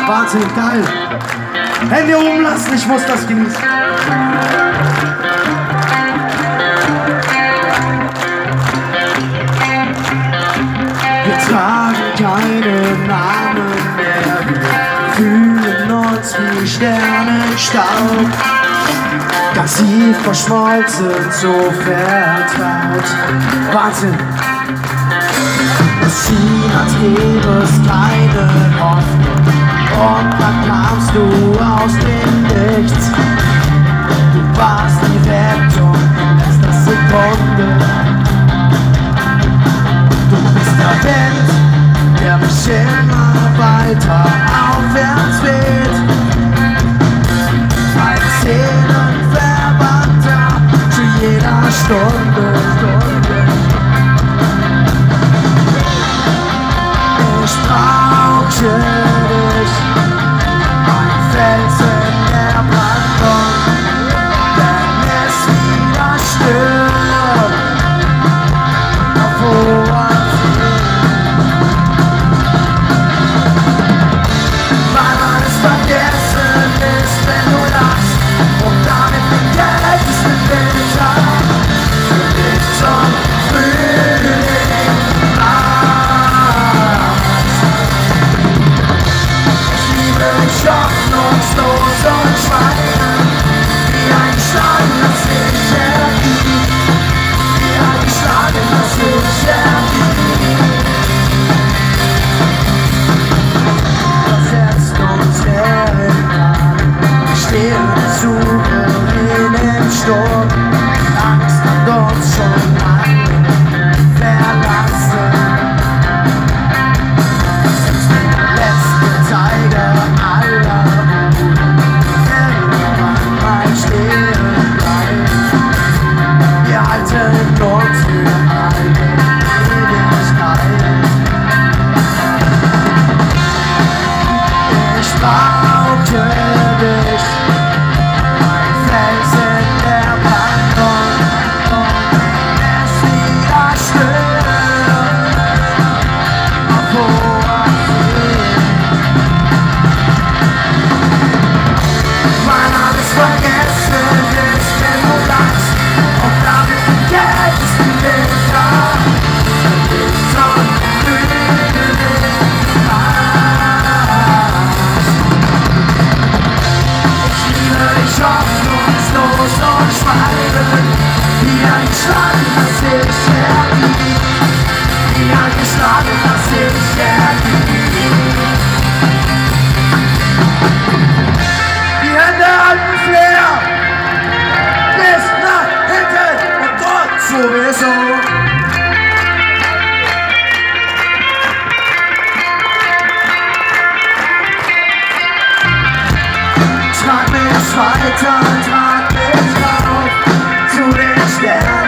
Wahnsinn, geil. Hände oben lassen, ich muss das genießen. Wir tragen keine Namen mehr, wir fühlen uns wie Sternenstaub. Ganz tief verschmolzen, so vertraut. Wahnsinn. Es schien, als gäbe es keine Hoffnung. Und dann kamst du aus dem Nichts. Du warst die Rettung in letzter Sekunde. Du bist der Wind, der mich immer weiter aufwärts weht. Meine Seelenverwandter zu jeder Stunde. Ich brauche dich, ein Felsen der Brandung, wenn es wieder stirbt, auf hoher See. Weil alles vergessen ist, wenn du lachst, und damit vergessest du Bilder für dich zum Frühling. Hoffnungslos und schweigend, wie eingeschlagenes Ich-Energie, wie eingeschlagenes Ich-Energie. Versetzt uns erinnern, wir stehen souverän im Sturm, Angst hat uns schon lange verlassen. Das ist der letzte Zeiger aller. Ich brauche dich, ein Felsen der Brandung, wenn es wieder stirbt, auf hoher See. Weil alles vergessen ist, wenn du lachst, und damit vergisst du Bilder für dich zum Frühling. Hoffnungslos und schweigend, wie eingeschlagenes Ich-Energie, wie eingeschlagenes Ich-Energie. Die Hände halten Flair bis nach hinten und dort sowieso. Trag mich weiter, trag mich auf zu den Sternen.